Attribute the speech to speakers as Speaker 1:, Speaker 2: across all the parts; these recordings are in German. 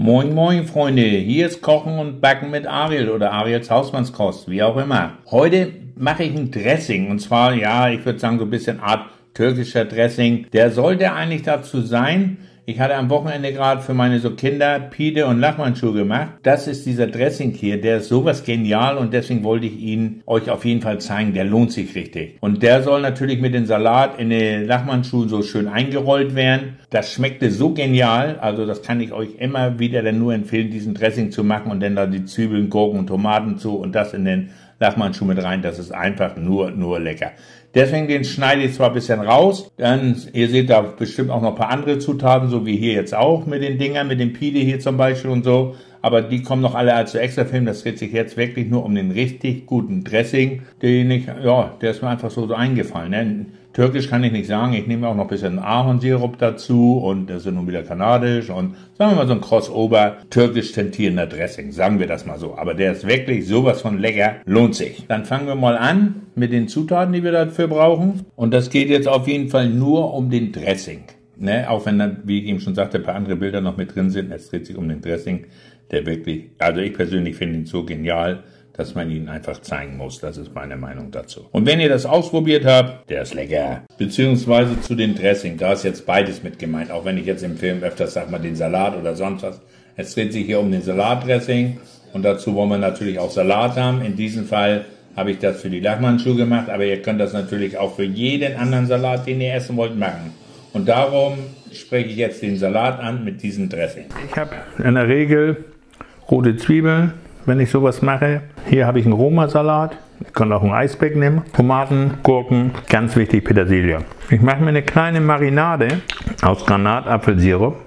Speaker 1: Moin Moin Freunde, hier ist Kochen und Backen mit Ariel oder Ariels Hausmannskost, wie auch immer. Heute mache ich ein Dressing und zwar, ja, ich würde sagen so ein bisschen Art türkischer Dressing. Der sollte eigentlich dazu sein, ich hatte am Wochenende gerade für meine so Kinder Pide und Lachmannschuh gemacht. Das ist dieser Dressing hier, der ist sowas genial und deswegen wollte ich ihn euch auf jeden Fall zeigen, der lohnt sich richtig. Und der soll natürlich mit dem Salat in den Lachmannschuh so schön eingerollt werden. Das schmeckte so genial, also das kann ich euch immer wieder dann nur empfehlen, diesen Dressing zu machen und dann da die Zwiebeln, Gurken und Tomaten zu und das in den Lachmannschuh mit rein. Das ist einfach nur lecker. Deswegen den schneide ich zwar ein bisschen raus, dann, ihr seht da bestimmt auch noch ein paar andere Zutaten, so wie hier jetzt auch mit den Dingern, mit dem Pide hier zum Beispiel und so, aber die kommen noch alle als extra Film. Das dreht sich jetzt wirklich nur um den richtig guten Dressing, den ich, ja, der ist mir einfach so eingefallen, ne? Türkisch kann ich nicht sagen, ich nehme auch noch ein bisschen Ahornsirup dazu und das ist nun wieder kanadisch und sagen wir mal so ein Crossover türkisch tentierender Dressing, sagen wir das mal so. Aber der ist wirklich sowas von lecker, lohnt sich. Dann fangen wir mal an mit den Zutaten, die wir dafür brauchen. Und das geht jetzt auf jeden Fall nur um den Dressing. Ne? Auch wenn dann, wie ich eben schon sagte, ein paar andere Bilder noch mit drin sind. Es dreht sich um den Dressing, der wirklich, also ich persönlich finde ihn so genial, dass man ihn einfach zeigen muss. Das ist meine Meinung dazu. Und wenn ihr das ausprobiert habt, der ist lecker. Beziehungsweise zu den Dressing, da ist jetzt beides mit gemeint. Auch wenn ich jetzt im Film öfters sage mal den Salat oder sonst was. Es dreht sich hier um den Salatdressing. Und dazu wollen wir natürlich auch Salat haben. In diesem Fall habe ich das für die Lachmannschuh gemacht. Aber ihr könnt das natürlich auch für jeden anderen Salat, den ihr essen wollt, machen. Und darum spreche ich jetzt den Salat an mit diesem Dressing. Ich habe in der Regel rote Zwiebeln, wenn ich sowas mache. Hier habe ich einen Roma-Salat. Ich kann auch einen Eisbeck nehmen. Tomaten, Gurken, ganz wichtig Petersilie. Ich mache mir eine kleine Marinade aus Granatapfelsirup,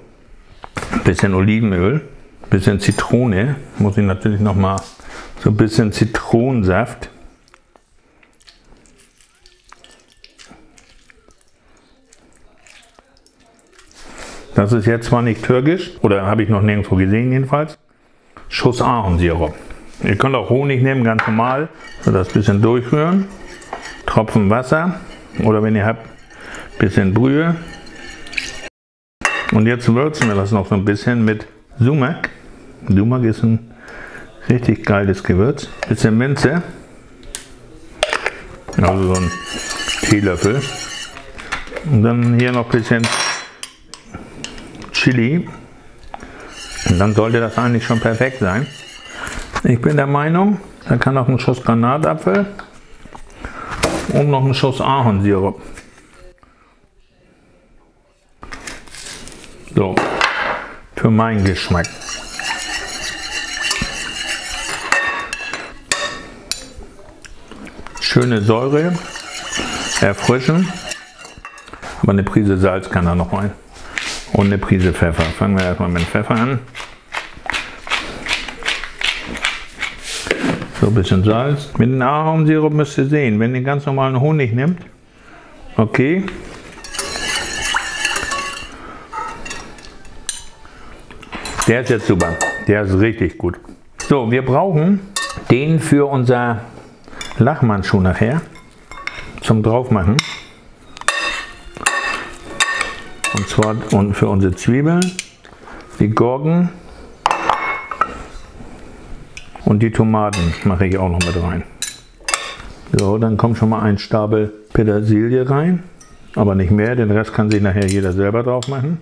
Speaker 1: ein bisschen Olivenöl, ein bisschen Zitrone. Muss ich natürlich noch mal so ein bisschen Zitronensaft. Das ist jetzt zwar nicht türkisch, oder habe ich noch nirgendwo gesehen jedenfalls. Schuss Ahornsirup. Ihr könnt auch Honig nehmen, ganz normal. So das bisschen durchrühren. Tropfen Wasser. Oder wenn ihr habt, bisschen Brühe. Und jetzt würzen wir das noch so ein bisschen mit Sumak. Sumak ist ein richtig geiles Gewürz. Bisschen Minze. Also so ein Teelöffel. Und dann hier noch ein bisschen Chili. Und dann sollte das eigentlich schon perfekt sein. Ich bin der Meinung, da kann auch ein Schuss Granatapfel und noch ein Schuss Ahornsirup. So, für meinen Geschmack. Schöne Säure, erfrischen, aber eine Prise Salz kann da noch rein. Und eine Prise Pfeffer. Fangen wir erstmal mit Pfeffer an. So ein bisschen Salz. Mit dem Ahornsirup müsst ihr sehen, wenn ihr ganz normalen Honig nehmt, okay. Der ist jetzt super. Der ist richtig gut. So, wir brauchen den für unser Lachmannschuh nachher zum Draufmachen. Und zwar für unsere Zwiebeln, die Gurken und die Tomaten mache ich auch noch mit rein. So, dann kommt schon mal ein Stapel Petersilie rein, aber nicht mehr, den Rest kann sich nachher jeder selber drauf machen.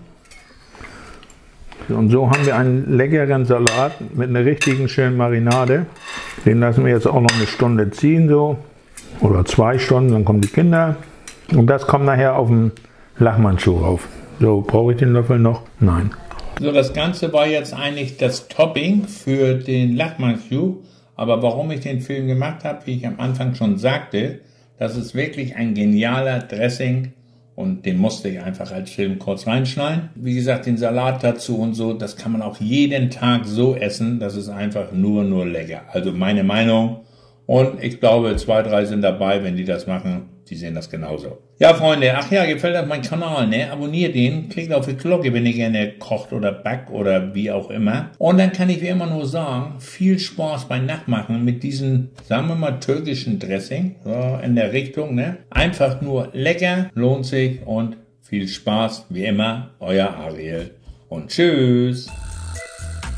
Speaker 1: Und so haben wir einen leckeren Salat mit einer richtigen schönen Marinade. Den lassen wir jetzt auch noch eine Stunde ziehen, so, oder 2 Stunden, dann kommen die Kinder. Und das kommt nachher auf den Lachmannschuh rauf. So, brauche ich den Löffel noch? Nein. So, das Ganze war jetzt eigentlich das Topping für den Lachmannschuh. Aber warum ich den Film gemacht habe, wie ich am Anfang schon sagte, das ist wirklich ein genialer Dressing und den musste ich einfach als Film kurz reinschneiden. Wie gesagt, den Salat dazu und so, das kann man auch jeden Tag so essen. Das ist einfach nur lecker. Also meine Meinung. Und ich glaube, 2, 3 sind dabei, wenn die das machen. Die sehen das genauso. Ja, Freunde, ach ja, gefällt euch mein Kanal, ne? Abonniert den, klickt auf die Glocke, wenn ihr gerne kocht oder backt oder wie auch immer. Und dann kann ich wie immer nur sagen, viel Spaß beim Nachmachen mit diesem, sagen wir mal, türkischen Dressing, so in der Richtung, ne? Einfach nur lecker, lohnt sich und viel Spaß, wie immer, euer Ariel. Und tschüss!